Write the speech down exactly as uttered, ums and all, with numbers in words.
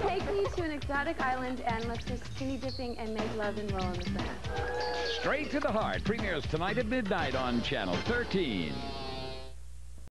Take me to an exotic island and let's go skinny dipping and make love and roll in the sand. Straight to the Heart premieres tonight at midnight on Channel thirteen.